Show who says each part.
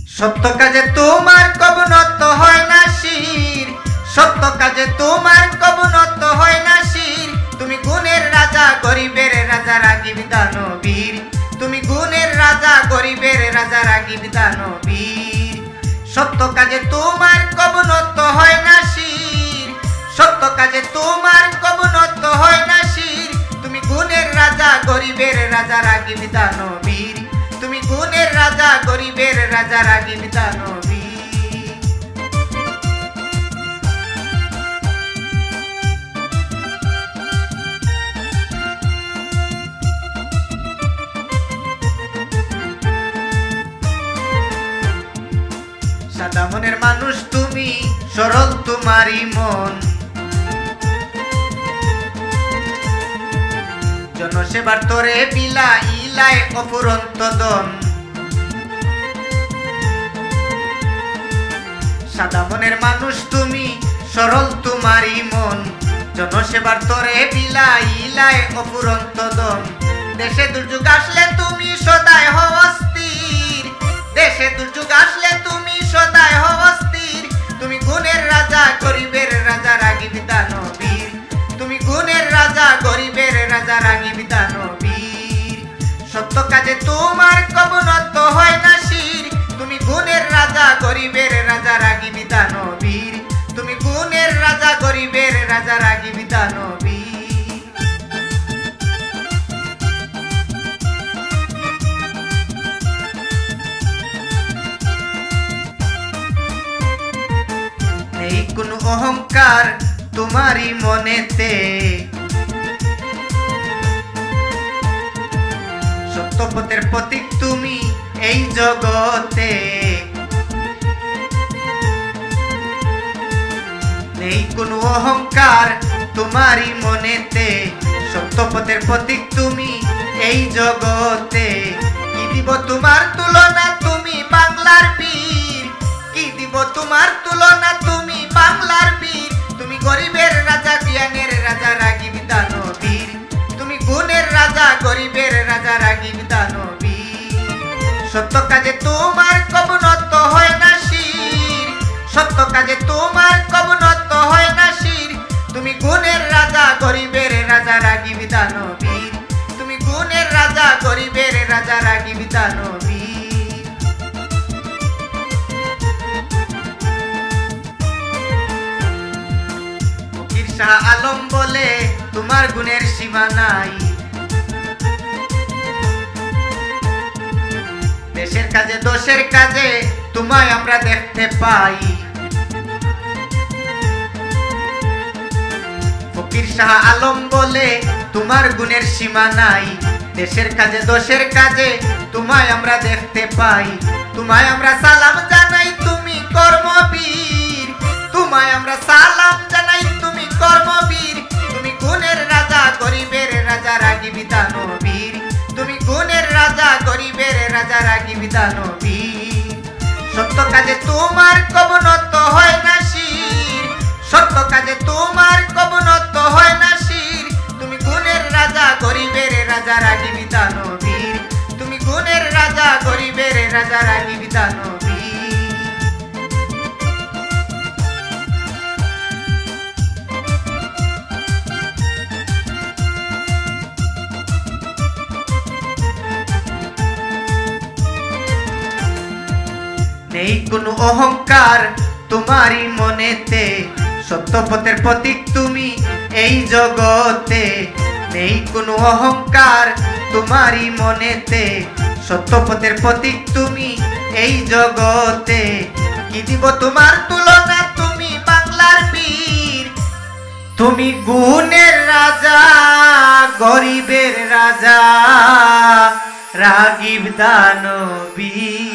Speaker 1: সত্য কাজে তোমার কবনত হয় না শির, সত্য কাজে তোমার কবনত হয় না শির। তুমি গুণের রাজা গরিবের রাজা রাগীব দানবীর, তুমি গুণের রাজা গরিবের রাজা রাগীব দানবীর। সত্য কাজে তোমার কবনত হয় না শির, সত্য কাজে তোমার কবনত হয় না শির। তুমি গুণের রাজা গরিবের রাজা রাগীব দানবীর, তুমি গুণের রাজা গরিবের রাজা রাগীব দানবীর। সাদা মনের মানুষ তুমি, সরল তোমারই মন, জনসেবার তোরে বিলা ইলায় অফুরন্ত দন। সাদা মনের মানুষ তুমি, সরল তোমারই মন, জনসেবার তোরে বিলা ইলায় অফুরন্ত দন। দেশে দুর্যোগ আসলে তুমি সদায় হও অস্থির, দেশে দুর্যোগ আসলে তুমি সদায় হও অস্থির। তুমি গুণের রাজা গরিবের রাজা রাগীব দানবীর, তুমি গুণের রাজা গরিবের রাজা রাগীব দানবীর। সত্য কাজে তোমার কবনত হয় না শির, তুমি গুণের রাজা গরিবের রাজা রাগীব দানবীর, তুমি গুণের রাজা গরিবের রাজা রাগীব দানবীর। নেই কোনো অহংকার তোমারই মনেতে, সত্যপথের প্রতীক তুমি এই জগতে। নেই কোনো অহংকার তোমারই মনেতে, সত্যপথের প্রতীক তুমি এই জগতে। কি দিব তোমার তুলনা তুমি বাংলার বীর, কি দিব তোমার তুলনা তুমি বাংলার বীর। তুমি গরিবের রাজা জ্ঞানের রাজা রাগীব দানবীর, তুমি গুণের রাজা গরিবের রাজা রাগীব দানবীর। সত্য কাজে তোমার কবনত হয় না শির, সত্য কাজে তোমার কবনত হয় না শির। তুমি গুণের রাজা গরিবের রাজা রাগীব দানবীর, তুমি গুণের রাজা গরিবের রাজা রাগীব দানবীর। ফকির শাহ আলম বলে তোমার গুণের সীমা নাই, দেশের কাজে দোষের কাজে তোমায় আমরা দেখতে পাই। ফকির শাহ আলম বলে তোমার গুণের সীমা নাই, দেশের কাজে দোষের কাজে তোমায় আমরা দেখতে পাই। তোমায় আমরা সালাম জানাই তুমি কর্মবীর, তোমায় আমরা সালাম জানাই তুমি কর্মবীর। তুমি গুণের রাজা গরিবের রাজা রাগীব দানবীর, তুমি গুণের রাজা গরিবের রাজা রাগীব দানবীর। সত্য কাজে তোমার কবনত হয় না শির, সত্য কাজে তোমার কবনত হয় না শির। তুমি গুণের রাজা গরিবের রাজা রাগীব দানবীর, তুমি গুণের রাজা গরিবের রাজা রাগীব দানবীর। নেই কোনো অহংকার তোমারই মনেতে, সত্যপথের প্রতীক তুমি এই জগতে। নেই কোনো অহংকার তোমারই মনেতে, সত্যপথের প্রতীক তুমি এই জগতে। কি দিব তোমার তুলনা তুমি বাংলার বীর, তুমি গুণের রাজা গরিবের রাজা রাগীব দানবীর।